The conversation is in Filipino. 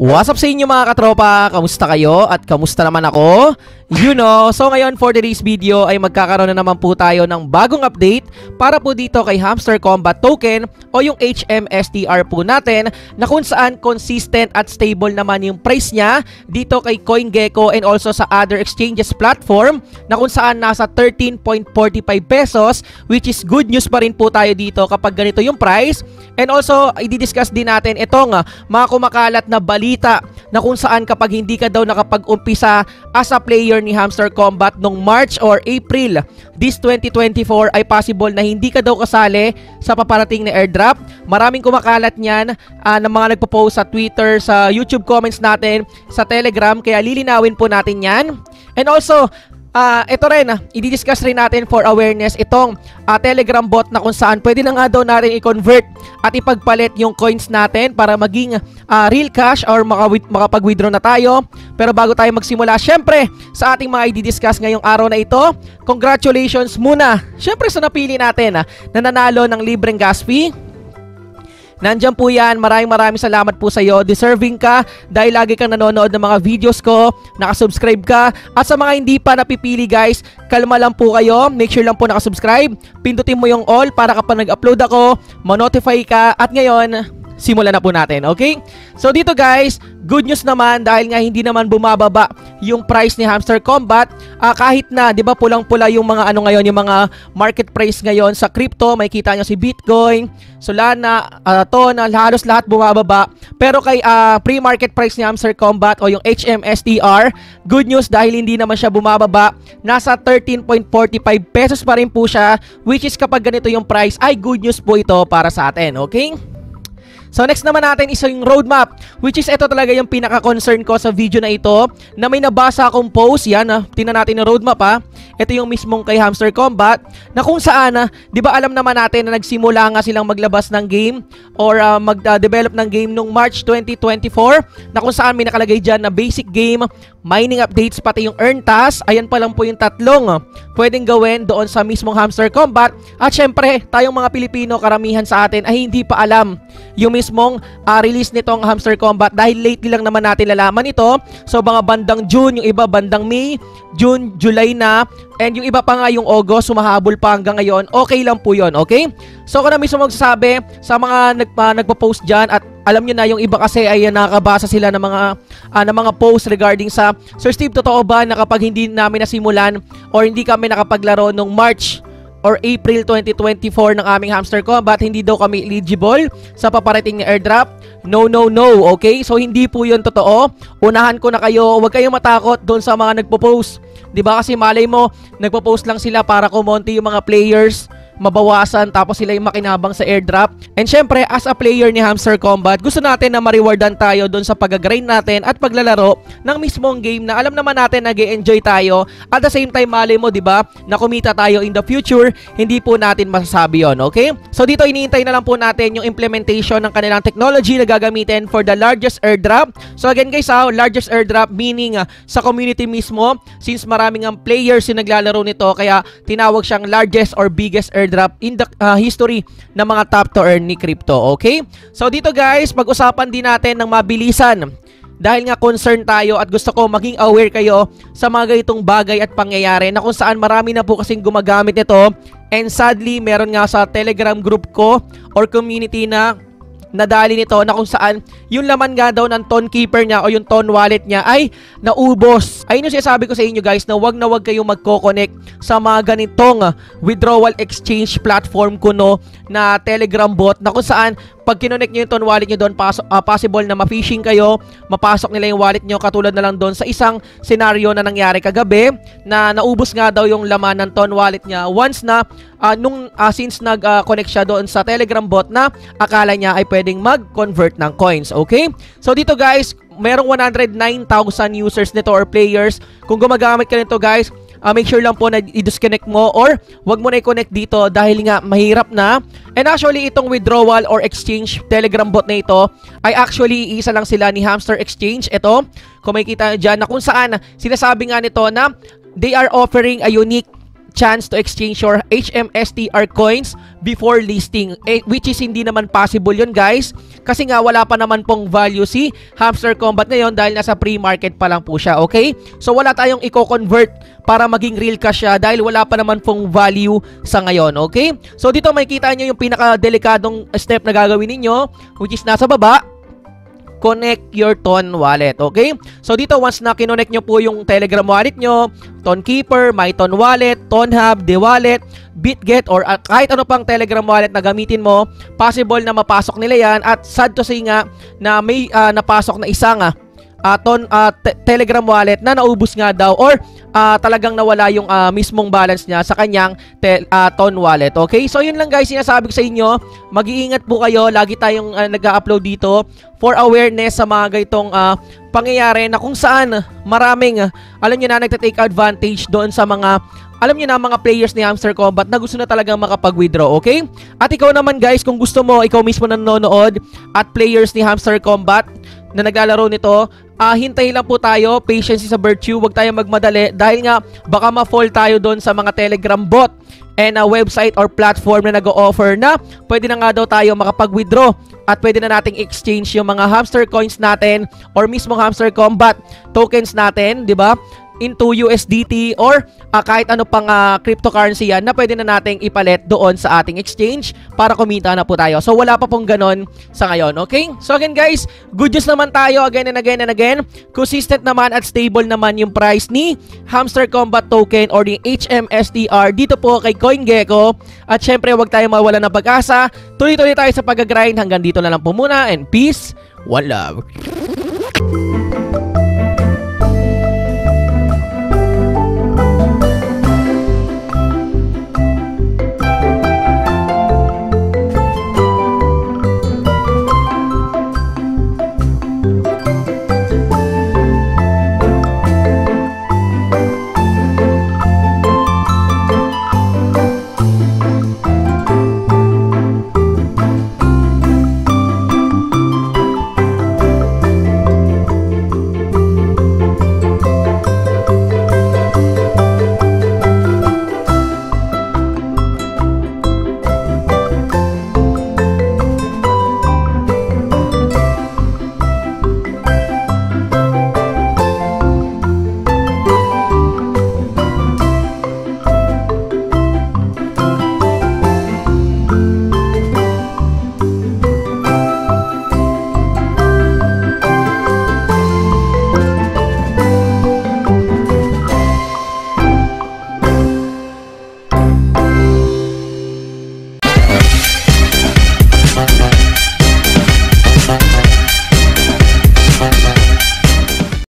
What's up sa inyo mga katropa? Kamusta kayo? At kamusta naman ako? So ngayon for today's video ay magkakaroon na naman po tayo ng bagong update para po dito kay Hamster Kombat Token o yung HMSTR po natin na kung saan consistent at stable naman yung price niya dito kay CoinGecko and also sa other exchanges platform na kung saan nasa 13.45 pesos, which is good news pa rin po tayo dito kapag ganito yung price. And also i-discuss din natin itong mga kumakalat na balita na kung saan kapag hindi ka daw nakapag-umpisa as a player ni Hamster Kombat nung March or April this 2024 ay possible na hindi ka daw kasali sa paparating na airdrop. Maraming kumakalat niyan ng mga nagpo-post sa Twitter, sa YouTube comments natin, sa Telegram, kaya lilinawin po natin yan. And also ito rin, i-discuss rin natin for awareness itong Telegram bot na kung saan pwede na nga daw natin i-convert at ipagpalit yung coins natin para maging real cash or makapag-withdraw na tayo. Pero bago tayo magsimula, syempre sa ating mga i-discuss ngayong araw na ito, congratulations muna syempre sa napili natin na nanalo ng libreng gas fee. Nandiyan po yan. Maraming salamat po sa iyo. Deserving ka dahil lagi kang nanonood ng mga videos ko, nakasubscribe ka. At sa mga hindi pa napipili guys, kalma lang po kayo. Make sure lang po nakasubscribe. Pindutin mo yung all para kapag nag-upload ako, ma-notify ka. At ngayon, simulan na po natin, okay? So dito guys, good news naman dahil nga hindi naman bumababa yung price ni Hamster Kombat. Kahit na, 'di ba, pulang-pula yung mga ngayon, yung mga market price ngayon sa crypto, makikita niyo si Bitcoin, Solana, Tona, halos lahat bumababa. Pero kay pre-market price ni Hamster Kombat o yung HMSTR, good news dahil hindi naman siya bumababa. Nasa 13.45 pesos pa rin po siya, which is kapag ganito yung price ay good news po ito para sa atin, okay? So next naman natin is yung roadmap, which is ito talaga yung pinaka-concern ko sa video na ito, na may nabasa akong post. Yan, tingnan natin yung roadmap Ito yung mismong kay Hamster Kombat na kung saan, di ba alam naman natin na nagsimula nga silang maglabas ng game or mag-develop ng game nung March 2024 na kung saan may nakalagay dyan na basic game, mining updates, pati yung earn task. Ayan pa lang po yung tatlong pwedeng gawin doon sa mismong Hamster Kombat. At syempre, tayong mga Pilipino, karamihan sa atin ay hindi pa alam yung mismong release nitong Hamster Kombat dahil lately lang naman natin lalaman ito. So mga bandang June, yung iba bandang May, June, July na, and yung iba pa nga yung August, sumahabol pa hanggang ngayon. Okay lang po yun, okay? So ako na mismo magsasabi sa mga nagpo-post dyan, at alam nyo na yung iba kasi ay nakabasa sila ng mga post regarding sa Sir Steve, totoo ba na kapag hindi namin nasimulan or hindi kami nakapaglaro nung March or April 2024 ng aming Hamster Kombat, hindi daw kami eligible sa paparating na airdrop? No, okay? So hindi po yun totoo. Unahan ko na kayo, huwag kayong matakot doon sa mga nagpo-post. Diba kasi malay mo, nagpo-post lang sila para kumonti yung mga players, mabawasan, tapos sila yung makinabang sa airdrop. And syempre, as a player ni Hamster Kombat, gusto natin na ma-rewardan tayo doon sa pag-grind natin at paglalaro ng mismong game na alam naman natin nag-e-enjoy tayo. At the same time, malay mo, diba, na kumita tayo in the future, hindi po natin masasabi yon, okay? So dito, iniintay na lang po natin yung implementation ng kanilang technology na gagamitin for the largest airdrop. So again guys, largest airdrop meaning sa community mismo, since maraming ang players yung naglalaro nito, kaya tinawag siyang largest or biggest airdrop in the history ng mga top to earn ni crypto, okay? So dito guys, pag-usapan din natin ng mabilisan dahil nga concern tayo at gusto ko maging aware kayo sa mga ganitong bagay at pangyayari na kung saan marami na po kasing gumagamit nito, and sadly meron nga sa Telegram group ko or community na nadali nito na kung saan yung laman nga daw ng Ton Keeper niya o yung Ton Wallet niya ay naubos. Ayun yung sinasabi ko sa inyo guys na wag kayong magko-connect sa mga ganitong withdrawal exchange platform kuno na Telegram bot na kung saan pag kinonect nyo yung Ton Wallet nyo doon, possible na ma-phishing kayo, mapasok nila yung wallet nyo, katulad na lang doon sa isang scenario na nangyari kagabi na naubos nga daw yung laman ng Ton Wallet niya once na since nag-connect siya doon sa Telegram bot na akala niya ay pwedeng mag-convert ng coins, okay? So dito guys, merong 109,000 users nito or players. Kung gumagamit ka nito guys, make sure lang po na i-disconnect mo or wag mo na i-connect dito dahil nga mahirap na. And actually, itong withdrawal or exchange Telegram bot na ito ay actually isa lang sila ni Hamster Exchange. Ito, kung makikita nyo dyan na kung saan sinasabi nga nito na they are offering a unique chance to exchange your HMSTR coins before listing, which is hindi naman possible yun guys, kasi nga wala pa naman pong value si Hamster Combat ngayon dahil nasa pre-market pa lang po siya, okay? So wala tayong i-convert para maging real cash siya dahil wala pa naman pong value sa ngayon, okay? So dito makikita nyo yung pinaka-delikadong step na gagawin ninyo, which is nasa baba. Connect your Ton wallet, okay? So dito once na kinonect nyo po yung Telegram wallet nyo, Ton Keeper, MyTon wallet, Ton Hub, DeWallet, BitGet, or kahit ano pang Telegram wallet na gamitin mo, possible na mapasok nila yan. At sad to say nga na may napasok na isang Telegram wallet na naubos nga daw or talagang nawala yung mismong balance niya sa kanyang Ton wallet. Okay? So yun lang guys, sinasabi ko sa inyo, mag-iingat po kayo. Lagi tayong nag-upload dito for awareness sa mga ganitong pangyayari na kung saan maraming alam niyo na nagta-take advantage doon sa mga alam niyo na mga players ni Hamster Combat na gusto na talagang makapag-withdraw, okay? At ikaw naman guys, kung gusto mo, ikaw mismo na nanonood at players ni Hamster Combat na naglalaro nito, hintay lang po tayo, patience is a virtue, huwag tayong magmadali dahil nga baka ma-fall tayo doon sa mga Telegram bot and website or platform na nag-o-offer na pwede na nga daw tayo makapag-withdraw at pwede na nating exchange yung mga hamster coins natin or mismo Hamster Combat tokens natin, di ba? Into USDT or kahit ano pang cryptocurrency yan na pwede na nating ipalit doon sa ating exchange para kumita na po tayo. So wala pa pong ganon sa ngayon, okay? So again guys, good news naman tayo again and again and again. Consistent naman at stable naman yung price ni Hamster Combat token or the HMSTR dito po kay CoinGecko. At syempre wag tayo mawala ng pag-asa. Tuloy-tuloy tayo sa pag-grind. Hanggang dito na lang po muna and peace, one love.